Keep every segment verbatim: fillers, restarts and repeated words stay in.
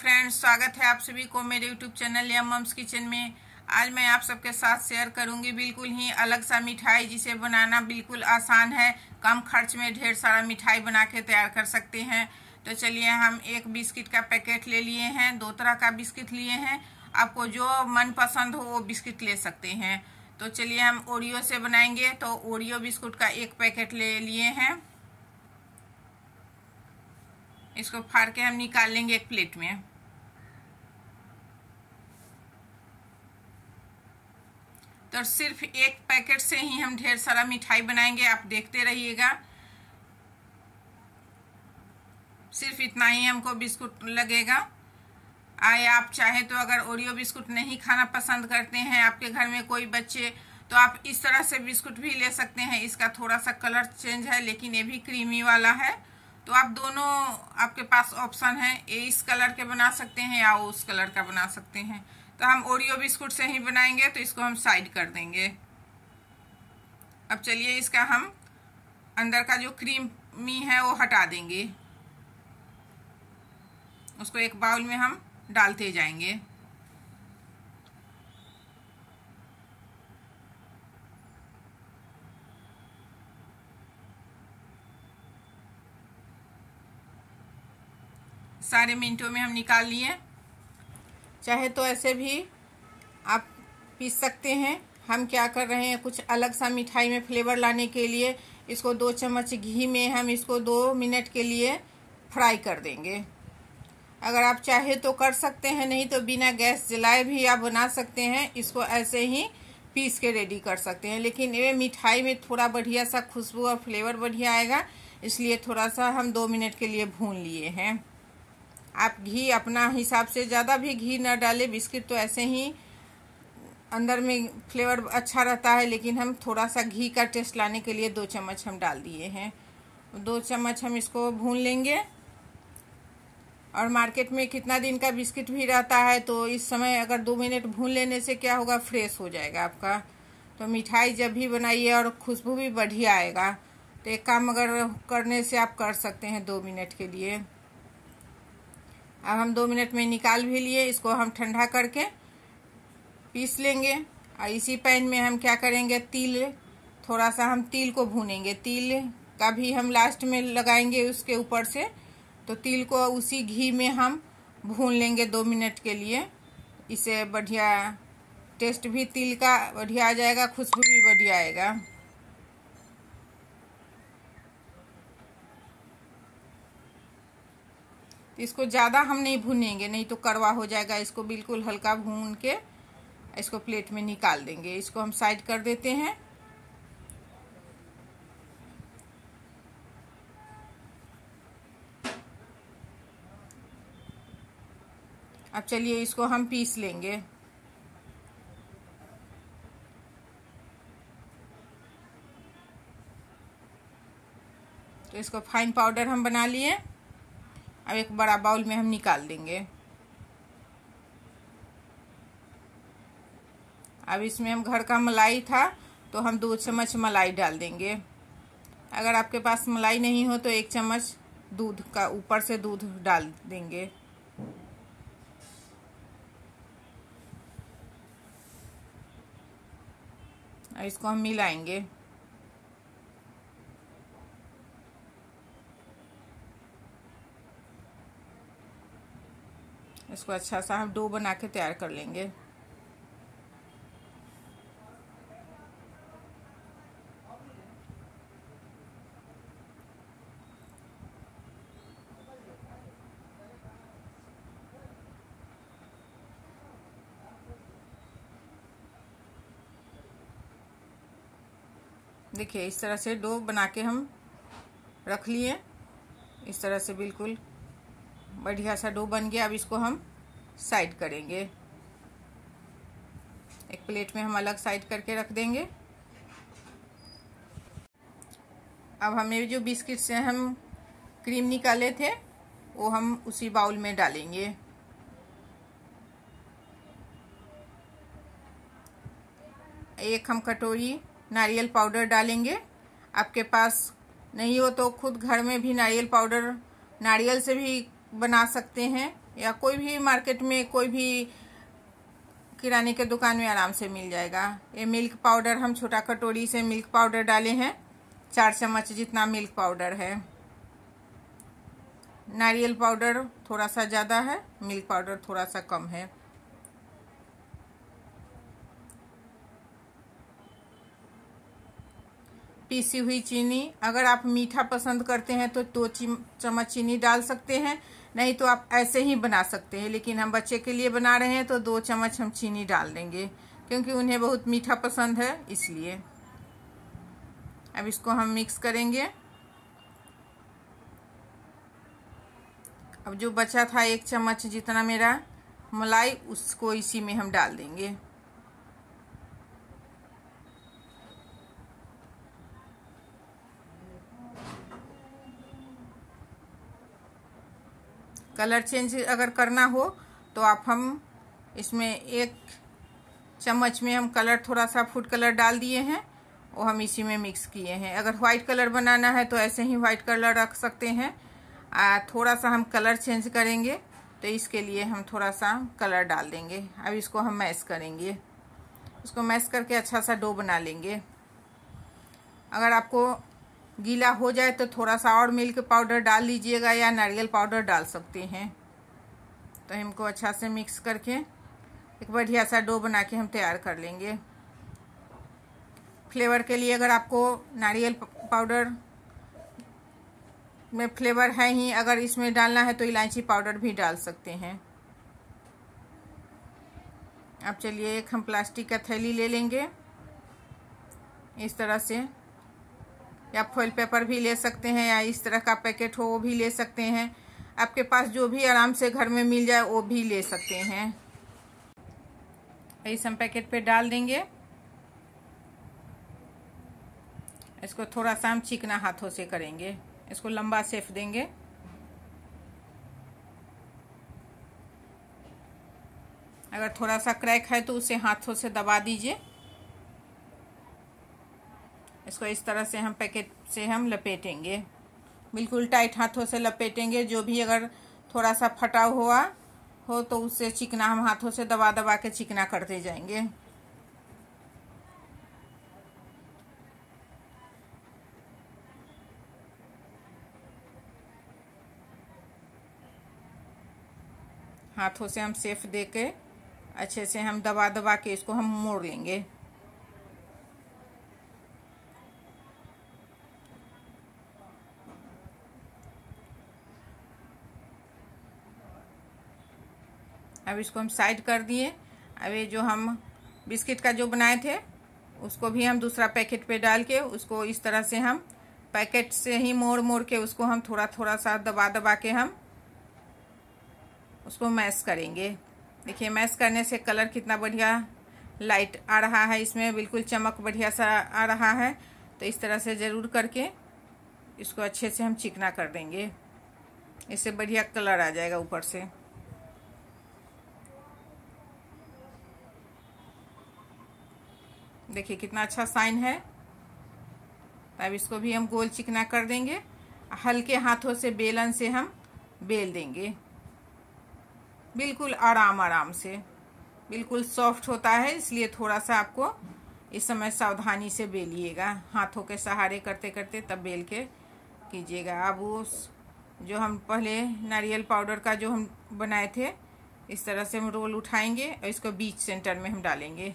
Friends, स्वागत है आप सभी को मेरे YouTube channel Yum Mums Kitchen में। आज मैं आप सबके साथ शेयर करूंगी बिल्कुल ही अलग सा मिठाई, जिसे बनाना बिल्कुल आसान है। कम खर्च में ढेर सारा मिठाई बना के तैयार कर सकते हैं। तो चलिए, हम एक बिस्किट का पैकेट ले लिए हैं, दो तरह का बिस्किट लिए हैं। आपको जो मन पसंद हो वो बिस्किट ले सकते हैं। तो चलिए, हम ओरियो से बनाएंगे। तो ओरियो बिस्कुट का एक पैकेट ले लिए हैं। इसको फाड़ के हम निकाल लेंगे एक प्लेट में। तो सिर्फ एक पैकेट से ही हम ढेर सारा मिठाई बनाएंगे, आप देखते रहिएगा। सिर्फ इतना ही हमको बिस्कुट लगेगा। आए आप चाहे तो अगर ओरियो बिस्कुट नहीं खाना पसंद करते हैं, आपके घर में कोई बच्चे, तो आप इस तरह से बिस्कुट भी ले सकते हैं। इसका थोड़ा सा कलर चेंज है, लेकिन ये भी क्रीमी वाला है। तो आप दोनों, आपके पास ऑप्शन है, ये इस कलर के बना सकते हैं या उस कलर का बना सकते हैं। तो हम ओरियो बिस्कुट से ही बनाएंगे, तो इसको हम साइड कर देंगे। अब चलिए, इसका हम अंदर का जो क्रीमी है वो हटा देंगे। उसको एक बाउल में हम डालते जाएंगे। सारे मिनटों में हम निकाल लिए। चाहे तो ऐसे भी आप पीस सकते हैं। हम क्या कर रहे हैं, कुछ अलग सा मिठाई में फ्लेवर लाने के लिए इसको दो चम्मच घी में हम इसको दो मिनट के लिए फ्राई कर देंगे। अगर आप चाहे तो कर सकते हैं, नहीं तो बिना गैस जलाए भी आप बना सकते हैं। इसको ऐसे ही पीस के रेडी कर सकते हैं, लेकिन ये मिठाई में थोड़ा बढ़िया सा खुशबू और फ्लेवर बढ़िया आएगा, इसलिए थोड़ा सा हम दो मिनट के लिए भून लिए हैं। आप घी अपना हिसाब से, ज़्यादा भी घी न डालें। बिस्किट तो ऐसे ही अंदर में फ्लेवर अच्छा रहता है, लेकिन हम थोड़ा सा घी का टेस्ट लाने के लिए दो चम्मच हम डाल दिए हैं। दो चम्मच हम इसको भून लेंगे। और मार्केट में कितना दिन का बिस्किट भी रहता है, तो इस समय अगर दो मिनट भून लेने से क्या होगा, फ्रेश हो जाएगा आपका। तो मिठाई जब भी बनाइए और खुशबू भी बढ़िया आएगा। तो एक काम अगर करने से आप कर सकते हैं दो मिनट के लिए। अब हम दो मिनट में निकाल भी लिए। इसको हम ठंडा करके पीस लेंगे। और इसी पैन में हम क्या करेंगे, तिल, थोड़ा सा हम तिल को भूनेंगे। तिल का भी हम लास्ट में लगाएंगे उसके ऊपर से। तो तिल को उसी घी में हम भून लेंगे दो मिनट के लिए। इससे बढ़िया टेस्ट भी तिल का बढ़िया आ जाएगा, खुशबू भी बढ़िया आएगा। इसको ज़्यादा हम नहीं भूनेंगे, नहीं तो कड़वा हो जाएगा। इसको बिल्कुल हल्का भून के इसको प्लेट में निकाल देंगे। इसको हम साइड कर देते हैं। अब चलिए, इसको हम पीस लेंगे। तो इसको फाइन पाउडर हम बना लिए। अब एक बड़ा बाउल में हम निकाल देंगे। अब इसमें हम घर का मलाई था, तो हम दो चम्मच मलाई डाल देंगे। अगर आपके पास मलाई नहीं हो तो एक चम्मच दूध का ऊपर से दूध डाल देंगे। और इसको हम मिलाएंगे। इसको अच्छा सा हम डो बना के तैयार कर लेंगे। देखिए, इस तरह से डो बना के हम रख लिए। इस तरह से बिल्कुल बढ़िया सा डो बन गया। अब इसको हम साइड करेंगे। एक प्लेट में हम अलग साइड करके रख देंगे। अब हमें जो बिस्किट से हम क्रीम निकाले थे, वो हम उसी बाउल में डालेंगे। एक हम कटोरी नारियल पाउडर डालेंगे। आपके पास नहीं हो तो खुद घर में भी नारियल पाउडर, नारियल से भी बना सकते हैं। या कोई भी मार्केट में, कोई भी किराने के दुकान में आराम से मिल जाएगा। ये मिल्क पाउडर हम छोटा कटोरी से मिल्क पाउडर डाले हैं, चार चम्मच जितना मिल्क पाउडर है। नारियल पाउडर थोड़ा सा ज़्यादा है, मिल्क पाउडर थोड़ा सा कम है। पीसी हुई चीनी, अगर आप मीठा पसंद करते हैं तो दो चम्मच चीनी डाल सकते हैं, नहीं तो आप ऐसे ही बना सकते हैं। लेकिन हम बच्चे के लिए बना रहे हैं तो दो चम्मच हम चीनी डाल देंगे, क्योंकि उन्हें बहुत मीठा पसंद है इसलिए। अब इसको हम मिक्स करेंगे। अब जो बचा था एक चम्मच जितना मेरा मलाई, उसको इसी में हम डाल देंगे। कलर चेंज अगर करना हो तो आप हम इसमें एक चम्मच में हम कलर थोड़ा सा फूड कलर डाल दिए हैं, वो हम इसी में मिक्स किए हैं। अगर व्हाइट कलर बनाना है तो ऐसे ही व्हाइट कलर रख सकते हैं। आ, थोड़ा सा हम कलर चेंज करेंगे तो इसके लिए हम थोड़ा सा कलर डाल देंगे। अब इसको हम मैश करेंगे, इसको मैश करके अच्छा सा डो बना लेंगे। अगर आपको गीला हो जाए तो थोड़ा सा और मिल्क पाउडर डाल लीजिएगा या नारियल पाउडर डाल सकते हैं। तो हमको अच्छा से मिक्स करके एक बढ़िया सा डो बना के हम तैयार कर लेंगे। फ्लेवर के लिए अगर आपको नारियल पाउडर में फ्लेवर है ही, अगर इसमें डालना है तो इलायची पाउडर भी डाल सकते हैं। अब चलिए एक हम प्लास्टिक का थैली ले लेंगे इस तरह से, या फॉइल पेपर भी ले सकते हैं, या इस तरह का पैकेट हो वो भी ले सकते हैं। आपके पास जो भी आराम से घर में मिल जाए वो भी ले सकते हैं। इस हम पैकेट पे डाल देंगे। इसको थोड़ा सा हम चिकना हाथों से करेंगे, इसको लंबा शेप देंगे। अगर थोड़ा सा क्रैक है तो उसे हाथों से दबा दीजिए। इसको इस तरह से हम पैकेट से हम लपेटेंगे, बिल्कुल टाइट हाथों से लपेटेंगे। जो भी अगर थोड़ा सा फटा हुआ हो तो उससे चिकना हम हाथों से दबा दबा के चिकना करते जाएंगे। हाथों से हम शेप दे के अच्छे से हम दबा दबा के इसको हम मोड़ लेंगे। अब इसको हम साइड कर दिए। अब ये जो हम बिस्किट का जो बनाए थे उसको भी हम दूसरा पैकेट पे डाल के उसको इस तरह से हम पैकेट से ही मोड़ मोड़ के उसको हम थोड़ा थोड़ा सा दबा दबा के हम उसको मैश करेंगे। देखिए मैश करने से कलर कितना बढ़िया लाइट आ रहा है, इसमें बिल्कुल चमक बढ़िया सा आ रहा है। तो इस तरह से ज़रूर करके इसको अच्छे से हम चिकना कर देंगे, इससे बढ़िया कलर आ जाएगा ऊपर से। देखिए कितना अच्छा साइन है। अब इसको भी हम गोल चिकना कर देंगे। हल्के हाथों से बेलन से हम बेल देंगे, बिल्कुल आराम आराम से। बिल्कुल सॉफ्ट होता है, इसलिए थोड़ा सा आपको इस समय सावधानी से बेलिएगा, हाथों के सहारे करते करते तब बेल के कीजिएगा। अब उस जो हम पहले नारियल पाउडर का जो हम बनाए थे इस तरह से हम रोल उठाएंगे और इसको बीच सेंटर में हम डालेंगे।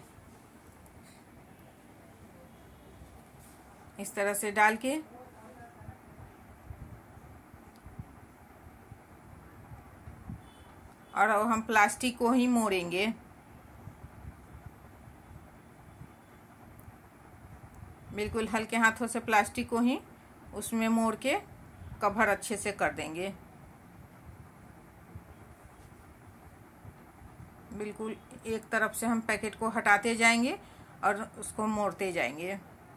इस तरह से डाल के और हम प्लास्टिक को ही मोड़ेंगे। बिल्कुल हल्के हाथों से प्लास्टिक को ही उसमें मोड़ के कवर अच्छे से कर देंगे। बिल्कुल एक तरफ से हम पैकेट को हटाते जाएंगे और उसको मोड़ते जाएंगे।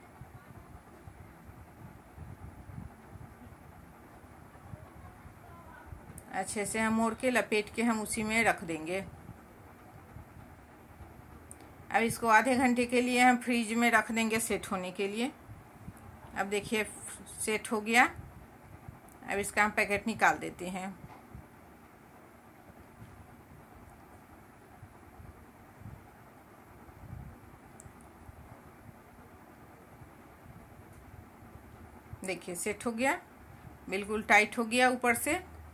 अच्छे से हम मोड़ के लपेट के हम उसी में रख देंगे। अब इसको आधे घंटे के लिए हम फ्रीज में रख देंगे सेट होने के लिए। अब देखिए सेट हो गया। अब इसका हम पैकेट निकाल देते हैं। देखिए सेट हो गया, बिल्कुल टाइट हो गया ऊपर से।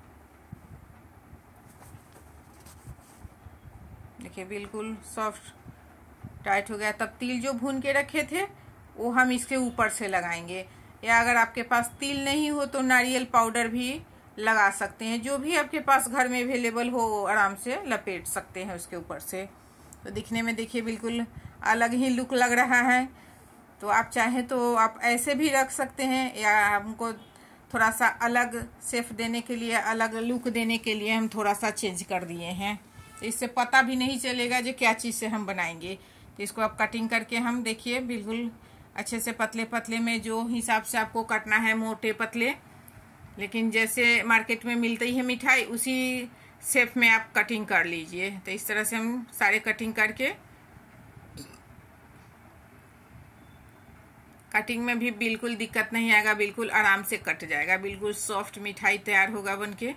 देखिए बिल्कुल सॉफ्ट टाइट हो गया। तब तिल जो भून के रखे थे वो हम इसके ऊपर से लगाएंगे, या अगर आपके पास तिल नहीं हो तो नारियल पाउडर भी लगा सकते हैं। जो भी आपके पास घर में अवेलेबल हो आराम से लपेट सकते हैं उसके ऊपर से। तो दिखने में देखिए बिल्कुल अलग ही लुक लग रहा है। तो आप चाहें तो आप ऐसे भी रख सकते हैं, या हमको थोड़ा सा अलग शेप देने के लिए, अलग लुक देने के लिए हम थोड़ा सा चेंज कर दिए हैं। तो इससे पता भी नहीं चलेगा जो क्या चीज़ से हम बनाएंगे। तो इसको आप कटिंग करके हम देखिए बिल्कुल अच्छे से पतले पतले में, जो हिसाब से आपको काटना है, मोटे पतले, लेकिन जैसे मार्केट में मिलती है मिठाई उसी शेप में आप कटिंग कर लीजिए। तो इस तरह से हम सारे कटिंग करके, कटिंग में भी बिल्कुल दिक्कत नहीं आएगा, बिल्कुल आराम से कट जाएगा, बिल्कुल सॉफ्ट मिठाई तैयार होगा बनके।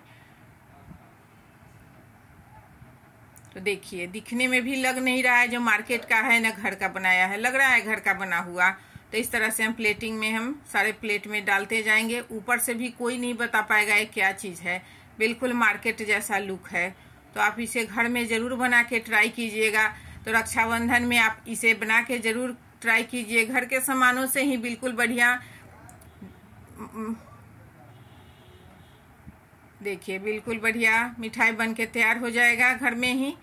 तो देखिए दिखने में भी लग नहीं रहा है जो मार्केट का है ना घर का बनाया है, लग रहा है घर का बना हुआ। तो इस तरह से हम प्लेटिंग में हम सारे प्लेट में डालते जाएंगे। ऊपर से भी कोई नहीं बता पाएगा ये क्या चीज़ है, बिल्कुल मार्केट जैसा लुक है। तो आप इसे घर में ज़रूर बना के ट्राई कीजिएगा। तो रक्षाबंधन में आप इसे बना के ज़रूर ट्राई कीजिए। घर के सामानों से ही बिल्कुल बढ़िया, देखिए बिल्कुल बढ़िया मिठाई बन के तैयार हो जाएगा घर में ही।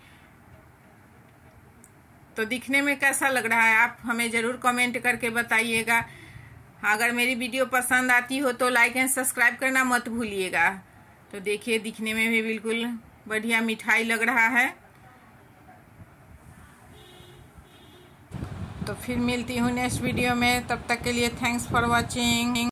तो दिखने में कैसा लग रहा है आप हमें ज़रूर कमेंट करके बताइएगा। अगर मेरी वीडियो पसंद आती हो तो लाइक एंड सब्सक्राइब करना मत भूलिएगा। तो देखिए दिखने में भी बिल्कुल बढ़िया मिठाई लग रहा है। तो फिर मिलती हूँ नेक्स्ट वीडियो में, तब तक के लिए थैंक्स फॉर वॉचिंग।